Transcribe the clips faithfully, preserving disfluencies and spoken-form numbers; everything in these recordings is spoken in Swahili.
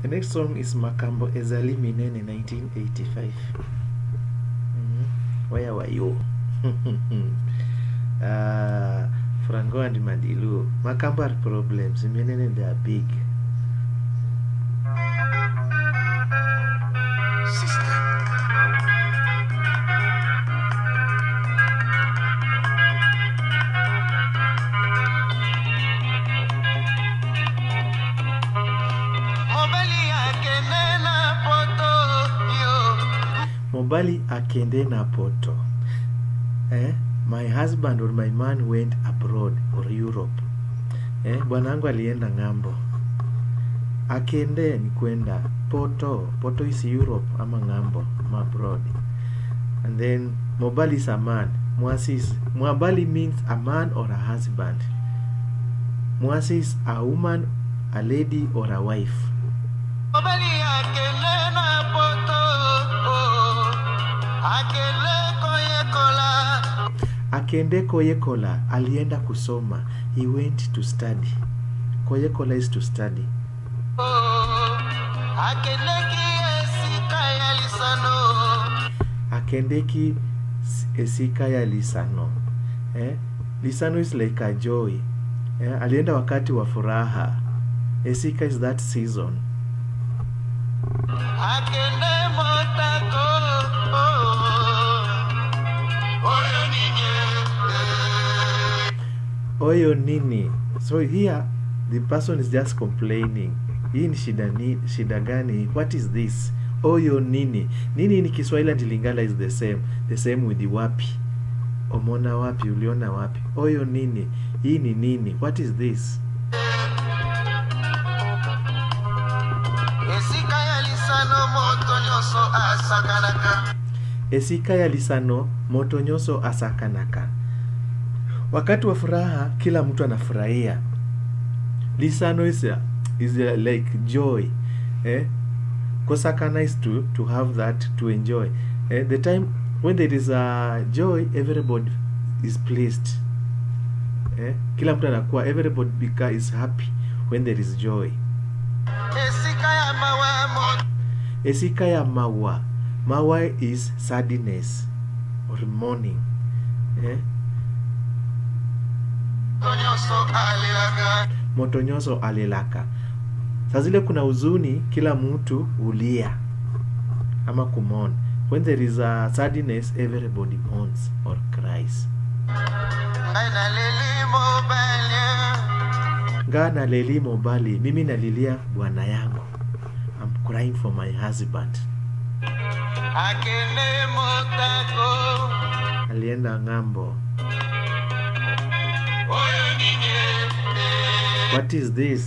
The next song is Makambo Ezali Minene nineteen eighty-five. Mm-hmm. Where were you? uh, Franco and Madilu. Makambo are problems. Minene, they are big. Mobali akende na poto. Eh? My husband or my man went abroad or Europe. Eh? Bwanangu alienda ngambo. Akende ni kwenda. Poto. Poto is Europe ama ngambo. Ama abroad. And then Mobali is a man. Mwasi is, Mwabali means a man or a husband. Mwasi is a woman, a lady or a wife. Mobali akende na poto. Akende koyekola, alienda kusoma. He went to study. Koyekola is to study. Akendeki esika ya lisano. Eh? Lisano is like a joy. Eh? Alienda wakati wa furaha. Esika is that season. Akende motako. Oyo nini. So here the person is just complaining. Hii ni shida ni shida gani? What is this? Oyo nini. Nini ni Kiswahili and Lingala is the same. The same with the wapi. Omona wapi, uliona wapi. Oyo nini. Hii ni nini. What is this? Esika ya lisano moto nyoso asakanaka. Esika ya lisano moto nyoso asakanaka. Wakati wa furaha kila mtu anafurahia. Lisano is a, is a, like joy. Eh? Kosakana is to to have that, to enjoy. Eh? The time when there is a joy, everybody is pleased. Eh? Kila mtu anakuwa, everybody bika is happy when there is joy. Esika ya mawa. Esika ya mawa. Mawa is sadness or mourning. Eh? Motonyoso alilaka. Sazile kuna huzuni, kila mtu ulia ama kumon. When there is a sadness, everybody mourns or cries. Ngana leli mobali. Mimi nalilia bwana yangu. I'm crying for my husband. Akende motako. Alienda ngambo. What is this?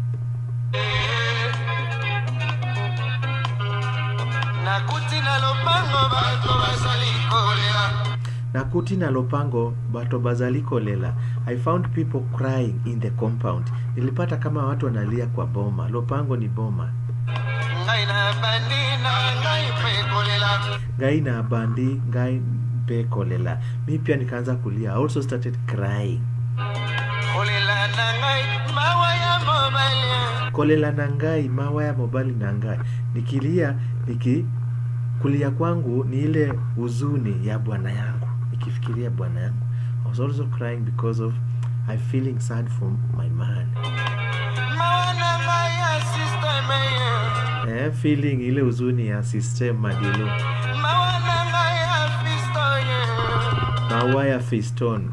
Nakuti na lopango bato bazaliko lela. Nakuti na lopango bato bazaliko lela. I found people crying in the compound. Nilipata kama watu wanalia kwa boma. Lopango ni boma. Ngai na bandi na ngai peko lela. Ngai na bandi ngai peko lela. Mi pia nikaanza kulia. I also started crying. Kolela nangai mawaya mobali. Kolela nangai mawaya mobali nangai. Nikilia, niki kulia kwangu ni ile huzuni ya bwana yangu. Nikifikiria bwana yangu. I was also crying because of I feeling sad for my man. Mawana maya sister maya. Eh, feeling ile huzuni ya sister Madilu. Mawana maya fiston. Mawaya fiston.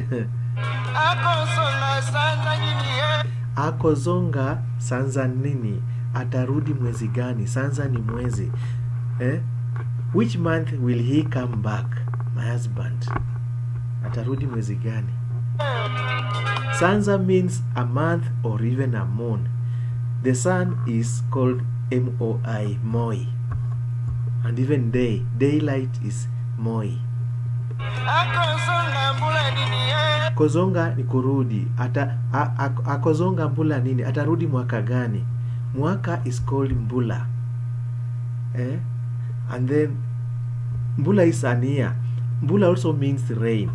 Akozonga sanza nini. Akozonga sanza nini. Atarudi mwezi gani? Sanza ni mwezi. Eh? Which month will he come back? My husband. Atarudi mwezi gani? Sanza means a month or even a moon. The sun is called M O I, Moi. And even day, daylight is Moi. Akozonga mbula nini. Kozonga ni kurudi. Ata, a, a, akozonga mbula nini. Atarudi mwaka gani? Mwaka is called mbula. Eh? And then mbula is an year. Mbula also means rain.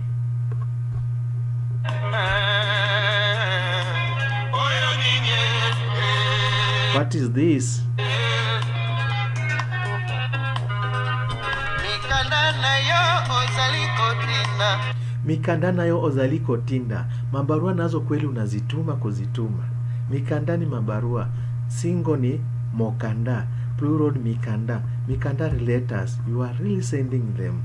What is this? Mikanda nayo ozaliko tinda. Mabarua nazo kweli unazituma kuzituma. Mikanda ni mabarua. Single ni mokanda. Plural mikanda. Mikanda letters. You are really sending them.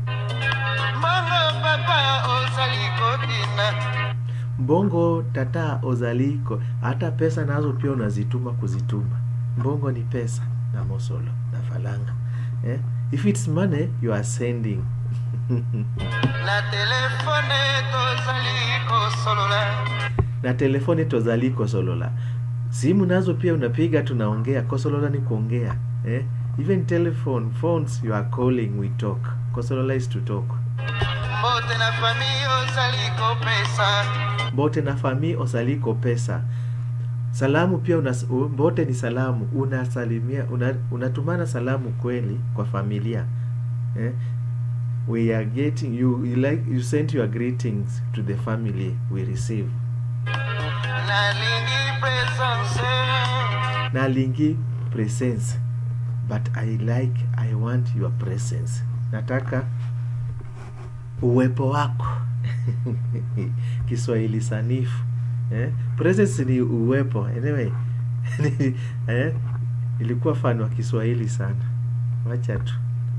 Mbongo tata ozaliko. Hata pesa nazo pia unazituma kuzituma. Mbongo ni pesa na mosolo na falanga. Eh? If it's money, you are sending. Na telefone tozaliko solola. Na telefone tozaliko solola. Simu nazo pia unapiga tunaongea. Kosolola ni kuongea. Eh? Even telephone, phones, you are calling, we talk. Kosolola is to talk. Bote na fami ozaliko pesa. Bote na fami ozaliko pesa. Salamu pia unas, bote ni salamu. Unasalimia, una, unatumana salamu kweli kwa familia. Eh? We are getting, you, you like, you send your greetings to the family we receive. Nalingi presence. Nalingi presence. But I like, I want your presence. Nataka uwepo wako. Kiswahili sanifu. Eh? Presence ni uwepo. Anyway. eh? Ilikuwa fan wa Kiswahili sana. Wacha tu.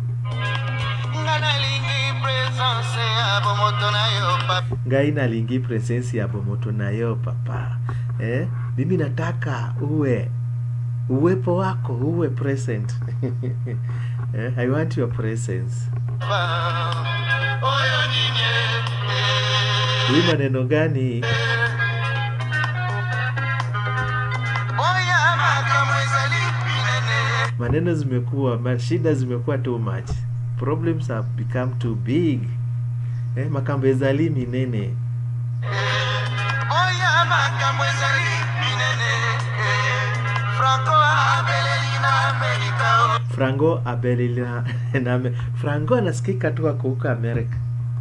Ngai nalingi presence ya bomoto nayo papa. Eh? Mimi nataka uwe uwepo wako, uwe present. eh? I want your presence. Hii maneno gani? Maneno zimekuwa, mashida zimekuwa too much. Problems have become too big. Eh, makambezali minene. Oya makambezali minene. Franco abelina America. Franco abelina na Franco anasikika tu kwa huko America.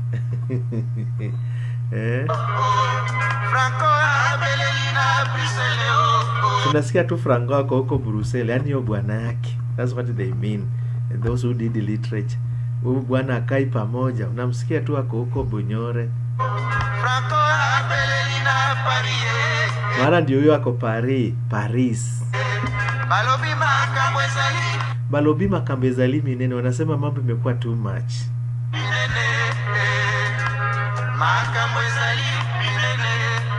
eh? Franco abelina Brussels. Tunasikia tu Franco kwa huko Brussels, yani yo bwana yake. That's what they mean. Those who did literature. Huyu bwana akai pamoja, unamsikia tu ako huko Bunyore. Franco abelina Paris. Mara ndio huyo ako Paris, Paris. Balobi makambezali. Balobi makambezali minene, wanasema mambo imekuwa too much. Minene. Makambezali minene.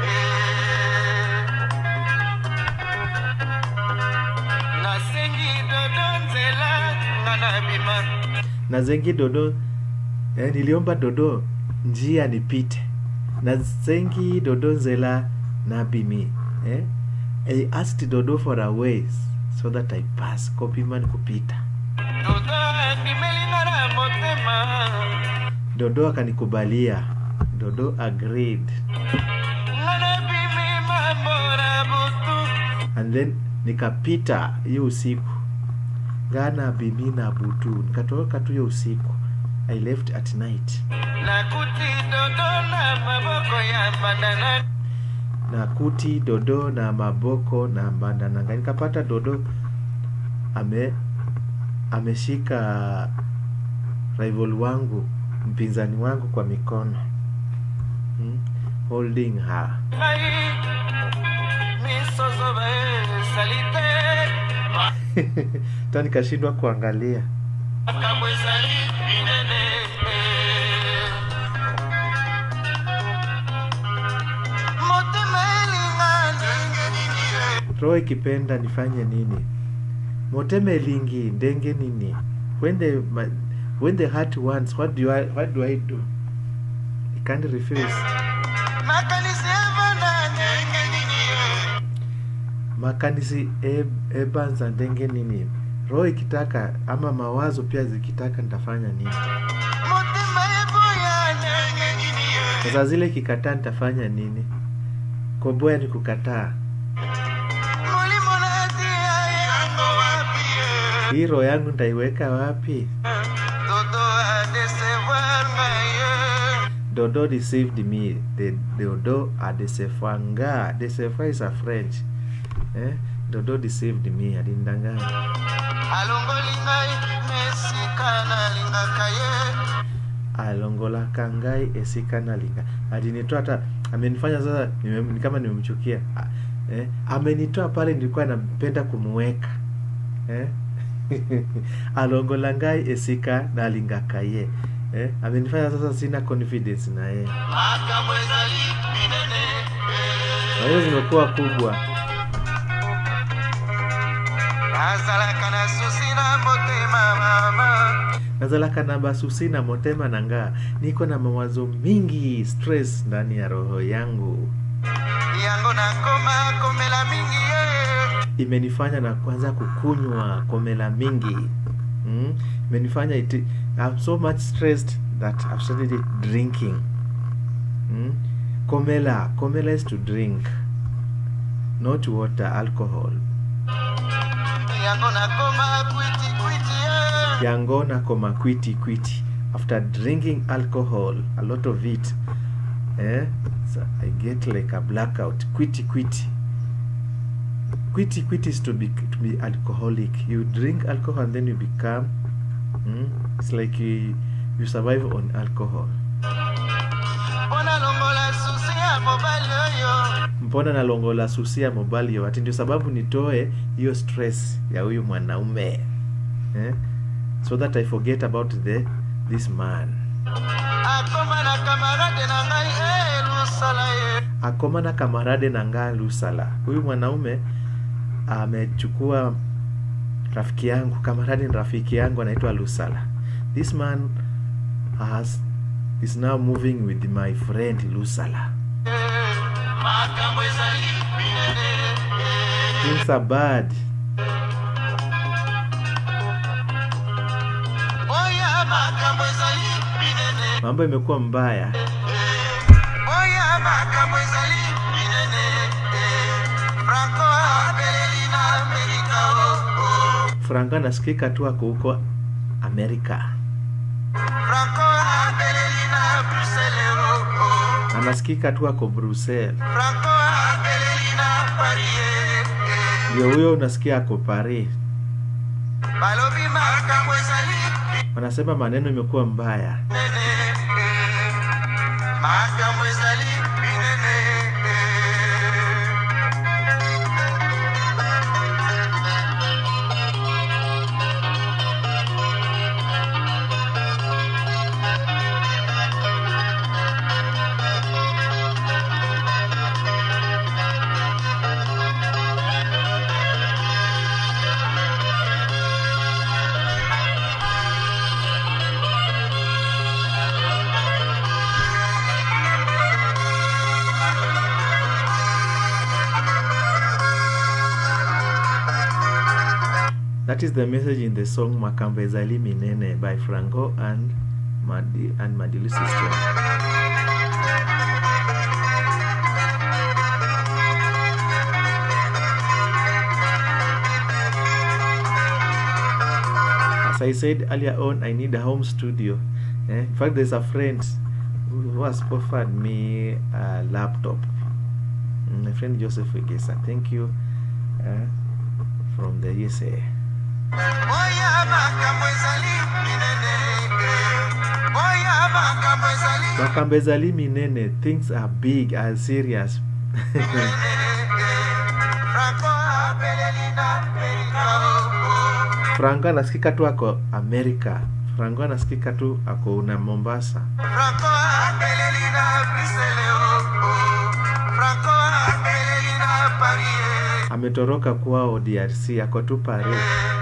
Nasengi dodonzela nganabima. Na zengi dodo, eh, niliomba dodo njia nipite. Na zengi dodo nzela na bimi. Eh? I asked dodo for a way so that I pass. Kopi man kupita. Dodo akanikubalia. Dodo agreed. And then nikapita hiyo usiku. Gana bimi na butu. Nikatoka tu hiyo usiku. I left at night. Nakuti dodo na maboko ya bandana. Nakuti dodo na maboko na bandana. Nikapata dodo ame ameshika rival wangu, mpinzani wangu kwa mikono. Hmm? Holding her. Tani kashindwa kuangalia. Roho ikipenda nifanye nini? Moteme lingi ndenge nini? When the when the heart wants, what do I what do I do? I can't refuse. Makanisi ebanza ndenge nini? Roho ikitaka ama mawazo pia zikitaka nitafanya nini? Sasa zile kikataa nitafanya nini? Koboya ni kukataa. Hii roho yangu nitaiweka wapi? Dodo deceived me. The Dodo adesefanga. Desefa is a French. Eh? Dodo deceived me. Alindanganya. alongola kangai esika nalinga. Alinitoa hata amenifanya sasa ni kama nimemchukia. Eh, amenitoa pale nilikuwa nampenda kumuweka. Eh? Alongola ngai esika nalinga kaye. Eh, amenifanya sasa sina confidence na yeye. Na hiyo zimekuwa kubwa. Nazalaka na basusi na motema nanga. Niko na mawazo mingi, stress ndani ya roho yangu. Yango na koma komela mingi ye. Imenifanya na kwanza kukunywa komela mingi. Mm? Imenifanya iti, I'm so much stressed that I've started drinking. Mm? Komela, komela is to drink, not water, alcohol. Yango na koma kwiti kwiti ye. Yango na koma kwiti kwiti. After drinking alcohol, a lot of it, eh? So I get like a blackout. Quitty quitty. Quitty quitty is to be to be alcoholic. You drink alcohol and then you become. Mm, it's like you you survive on alcohol. Mbona na longola susia mobile yo. Ati ndio sababu nitoe hiyo stress ya huyu mwanaume. Eh? So that I forget about the this man. Akoma na kamarade na ngai eh lusala ye. Akoma na kamarade na ngai lusala. Huyu mwanaume amechukua rafiki yangu, kamarade ni rafiki yangu anaitwa Lusala. This man has is now moving with my friend Lusala. Things are bad. Mambo imekuwa mbaya. Franco nasikika tu ako huko Amerika. Anasikika tu ako Brussels. Ndio huyo unasikia ako Paris. Wanasema maneno imekuwa mbaya. That is the message in the song Makambezali Minene by Franco and Madi and Madilu System. As I said earlier on, I need a home studio. Eh? In fact, there's a friend who has offered me a laptop. My friend Joseph Wegesa. Thank you uh, from the U S A. Makambezali Minene, things are big and serious. Franco anasikika tu ako Amerika. Franco anasikika tu ako na Mombasa. Ametoroka kwao D R C, ako tu Paris.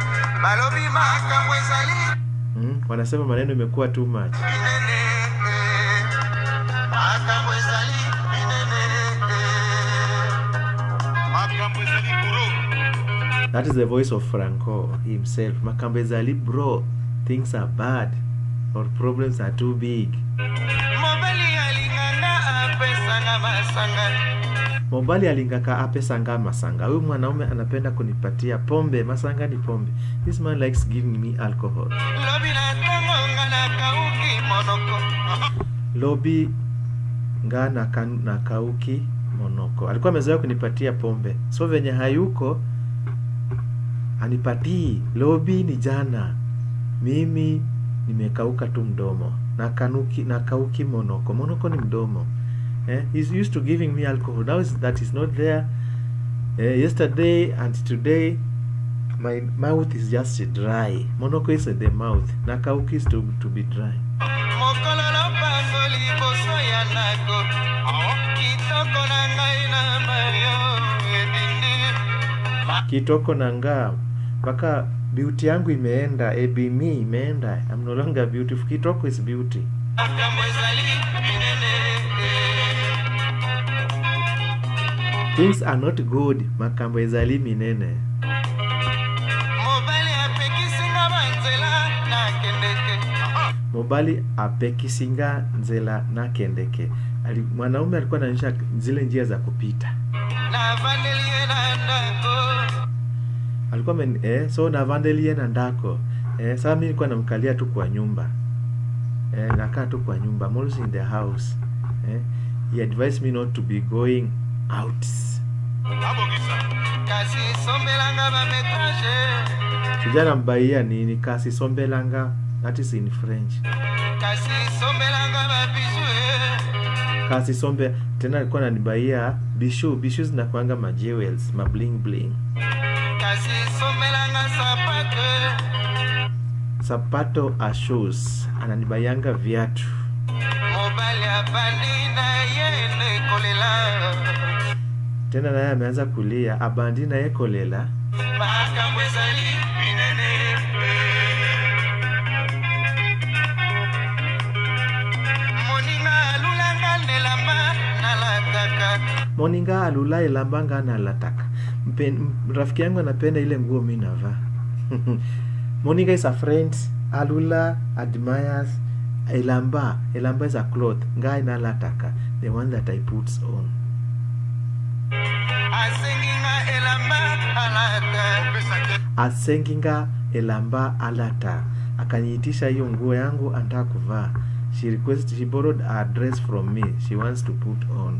Hmm? Wanasema maneno imekuwa too much. That is the voice of Franco himself. Makambezali bro, things are bad or problems are too big. Mobali alingaka apesa nga masanga. Huyu mwanaume anapenda kunipatia pombe. Masanga ni pombe. This man likes giving me alcohol. Lobby nga na, na kauki monoko. Alikuwa amezoea kunipatia pombe. So venye hayuko anipatii. Lobby ni jana. Mimi nimekauka tu mdomo. na kanuki na kauki monoko. Monoko ni mdomo. Eh, he's used to giving me alcohol. Now is that is not there. Uh, yesterday and today my mouth is just dry. Monoko is the mouth. Na kauki is to, to be dry. Kitoko nanga mpaka beauty yangu imeenda, ebimi imeenda. I'm no longer beautiful. Kitoko is beauty. Things are not good. Makambo ezali minene. Mobali apekisinga nzela na kendeke. Ali, mwanaume alikuwa anaonyesha zile njia za kupita. Alikuwa men, eh so na vandelie na ndako. Eh sasa mimi nilikuwa namkalia tu kwa nyumba. Eh nakaa tu kwa nyumba. I'm always in the house. Eh he advised me not to be going out. Kasi sombelanga bametraje. Kijana mbaia nini kasi sombelanga, that is in French. Kasi sombelanga babijou. Kasi sombe tena alikuwa ananibaia bishu, bishu zinakuanga ma jewels, ma bling bling. Kasi sombelanga sapato. Sapato a shoes, ananibayanga viatu. Mobile abandina yende kolela. Tena naye ameanza kulia, abandina ye kolela. Makambo ezali minene. Moninga alulanga nelamba nalataka. Moninga alula elambanga nalataka. Rafiki yangu anapenda ile nguo mimi navaa. Moninga is a friend. Alula admires elamba. Elamba is a cloth. Ngai nalataka, the one that I put on. Asenginga elamba alata. Akaniitisha hiyo nguo yangu anataka kuvaa. She requested, she borrowed a dress from me. She wants to put on.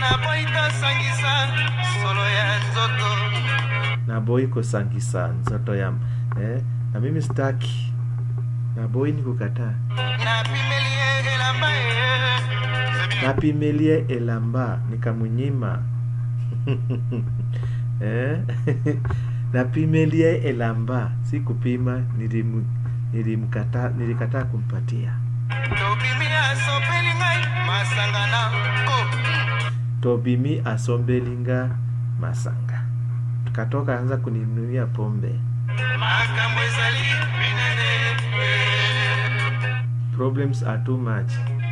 Na boy ko sangisa nzoto ya eh na mimi sitaki. Na boy ni kukataa. Na pimelie elamba nikamunyima. Eh na pimelie elamba si kupima, nilimu nilimkata nilikataa kumpatia. Tobimi asombelinga masanga ko. Tobimi asombelinga masanga. Katoka anza kuninunia pombe. Makambo ezali minene. Problems are too much.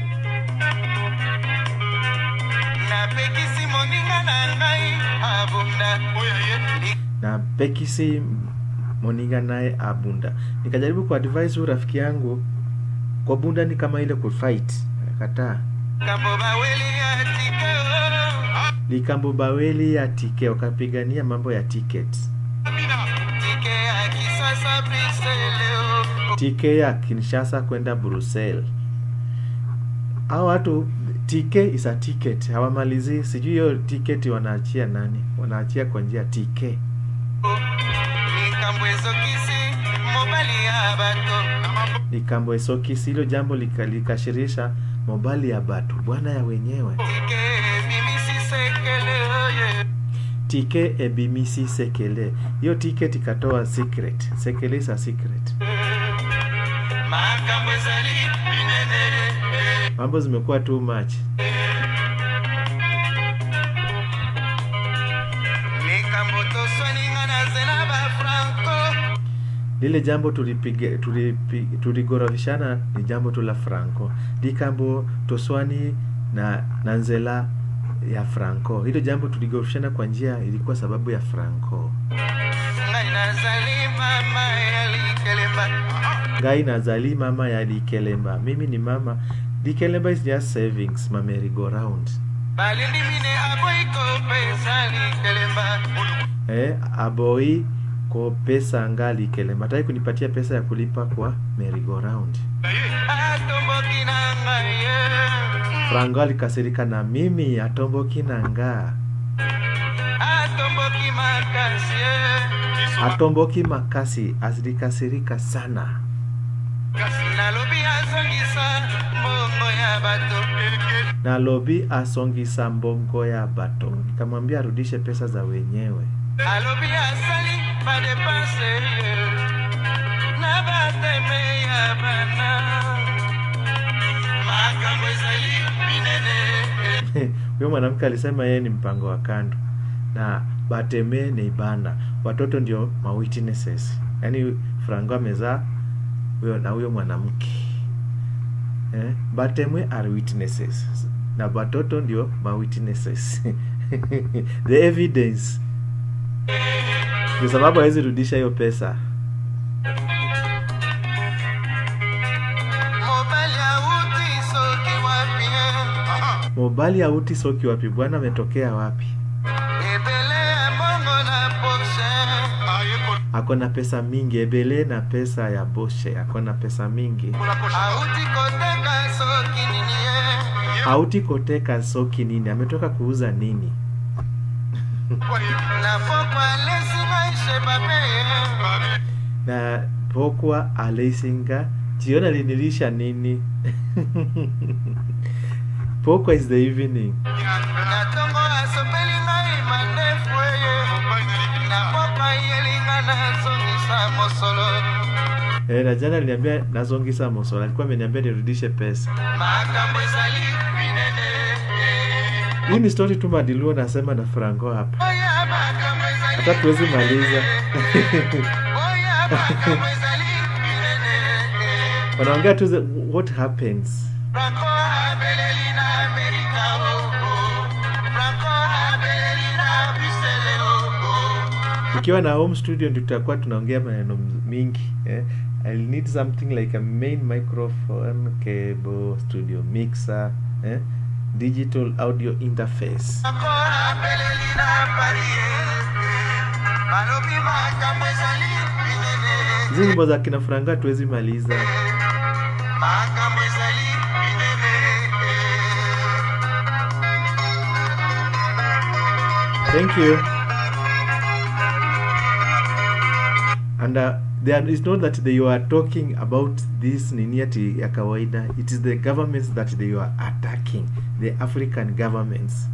Na pekisi moninga na ngai abunda. Na pekisi moninga naye abunda. Nikajaribu ku advise rafiki yangu kwa bunda ni kama ile ku fight. Akataa. Kambo baweli ya tike. Likambo baweli ya tike, wakapigania mambo ya tickets. Tike ya Kinshasa Brussels. Tike ya Kinshasa kwenda Brussels. Hao watu tike is a ticket. Hawamalizi, sijui hiyo ticket wanaachia nani? Wanaachia kwa njia tike. Likambo esokisi mobali ya bato. Likambo esokisi hilo jambo likashirisha mobali ya batu, bwana ya wenyewe. Tike ebimisi sekele. Tike ebimisi sekele. Hiyo ticket ikatoa secret. Sekele is a secret. Makambo ezali minene. Mambo zimekuwa too much. Likambo toswaninga na zena ba Franco. Lile jambo tulipiga tulipi, tuligorovishana ni jambo tu la Franco. Likambo toswani na nanzela ya Franco. Hilo jambo tuligorovishana kwa njia ilikuwa sababu ya Franco. Ngai nazali mama ya Likelemba. Ngai nazali mama ya Likelemba. Mimi ni mama. Likelemba is just savings, ma merry go round. Balindi mine aboi ko pesa Likelemba. Eh, aboi ko pesa ngali Likelemba. Tai kunipatia pesa ya kulipa kwa merry go round. Atomboki nanga ye. Franco alikasirika na mimi, atomboki nanga. Atomboki makasi. Atomboki makasi, azilikasirika sana. Nalobi asongisa mbongo ya bato. Nalobi asongisa mbongo ya bato. Nikamwambia arudishe pesa za wenyewe. Alobi asali madepanse na bateme ya bana. Makambo ezali minene. Huyo mwanamke alisema yeye ni mpango wa kando. Na bateme ni bana. Watoto ndio ma witnesses. Yaani Franco amezaa huyo na huyo mwanamke. Eh, batemwe are witnesses. Na batoto ndio ma witnesses. The evidence. Kwa sababu hawezi rudisha hiyo pesa. Mobali auti soki wapi? Mobali auti soki wapi? Bwana ametokea wapi? Ebele mbongo na Porsche. Akona pesa mingi. Ebele na pesa ya Porsche. Akona pesa mingi. Auti koteka soki nini? Auti koteka soki nini? Ametoka kuuza nini? Na pokwa lesinga ishe babe. Na pokwa alesinga jiona linilisha nini? Pokwa is the evening. Na tongo asopelinga imanefwe. Na pokwa yelinga na zongisa mosolo. Eh, na jana aliniambia nazongisa mosolo. Alikuwa ameniambia nirudishe pesa. Makambo ezali minene. Hii ni story tu Madiluo nasema na Franco hapa. Oya makambo ezali. Hata tuwezi maliza. Oya makambo ezali minene. Wanaongea tu the- what happens. Franco habeleli na Amerika huko. Franco habeleli na Brussels huko. Tukiwa na home studio ndio tutakuwa tunaongea maneno mingi. Eh? I'll need something like a main microphone, cable, studio mixer, eh? Digital audio interface. Franco habeleli na Paris. Balobi makambo ezali minene. Hizi nyimbo za kina Franco tuwezi maliza. Makambo ezali minene. Thank you. And uh, there is not that they are talking about this niniati ya kawaida. It is the governments that they are attacking. The African governments.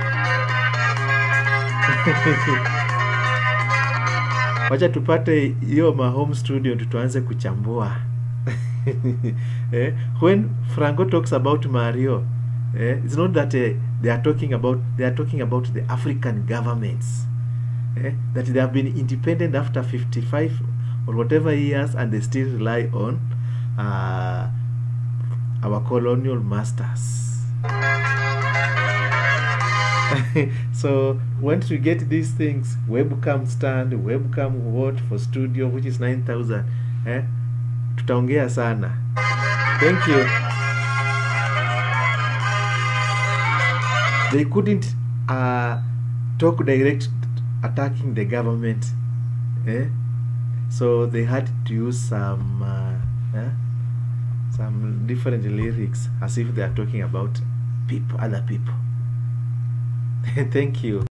Wacha tupate hiyo ma home studio tuanze kuchambua. eh, when Franco talks about Mario, eh, it's not that uh, they are talking about they are talking about the African governments. Eh, that they have been independent after fifty-five or whatever years and they still rely on uh, our colonial masters. So once we get these things, webcam stand, webcam what for studio, which is nine thousand, eh, tutaongea sana. Thank you. They couldn't uh, talk direct attacking the government, eh? So they had to use some uh, eh? some different lyrics as if they are talking about people, other people. Thank you.